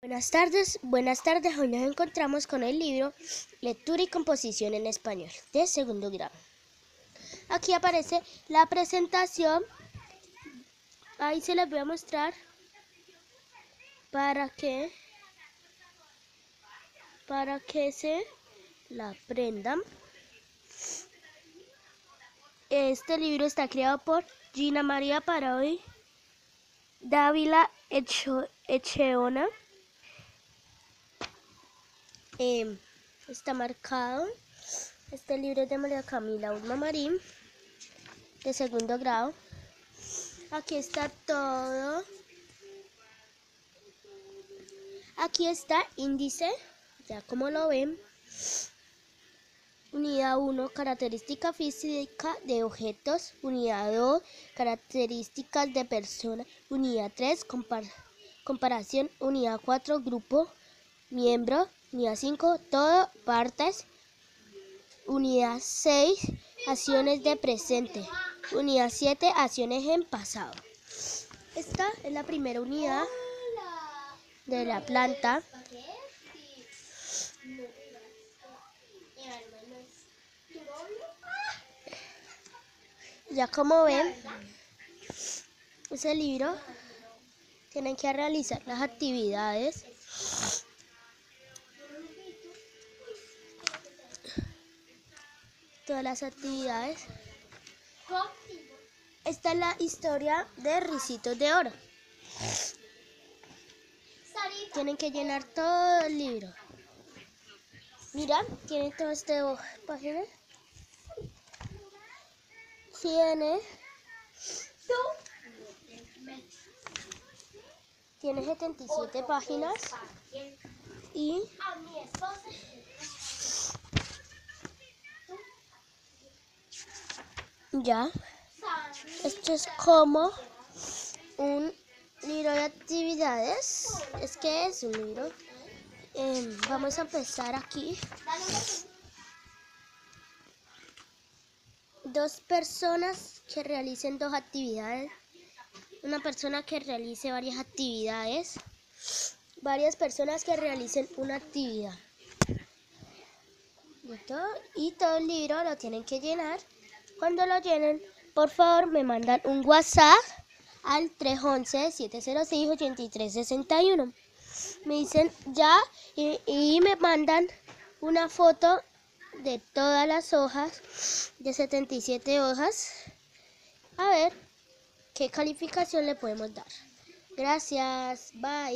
Buenas tardes. Hoy nos encontramos con el libro Lectura y Composición en Español de segundo grado. Aquí aparece la presentación. Ahí se las voy a mostrar para que se la aprendan. Este libro está creado por Gina María Parodi Dávila Echeona. Está marcado. Este libro es de María Camila Ulma Marín, de segundo grado. Aquí está todo. Aquí está índice, ya como lo ven. Unidad 1, característica física de objetos. Unidad 2, características de personas. Unidad 3, comparación. Unidad 4, grupo, miembro. Unidad 5, todo, partes. Unidad 6, acciones de presente. Unidad 7, acciones en pasado. Esta es la primera unidad de la planta. Ya como ven, ese libro tienen que realizar las actividades. Todas las actividades. Esta es la historia de Ricitos de Oro. Tienen que llenar todo el libro. Mira, tiene todo este página. Tiene 77 páginas y ya. Esto es como un libro de actividades. Es que es un libro. Vamos a empezar aquí. Dos personas que realicen dos actividades. Una persona que realice varias actividades. Varias personas que realicen una actividad. Y todo el libro lo tienen que llenar. Cuando lo llenen, por favor me mandan un WhatsApp al 311-706-8361. Me dicen ya y me mandan una foto de todas las hojas, de 77 hojas, a ver qué calificación le podemos dar. Gracias, bye.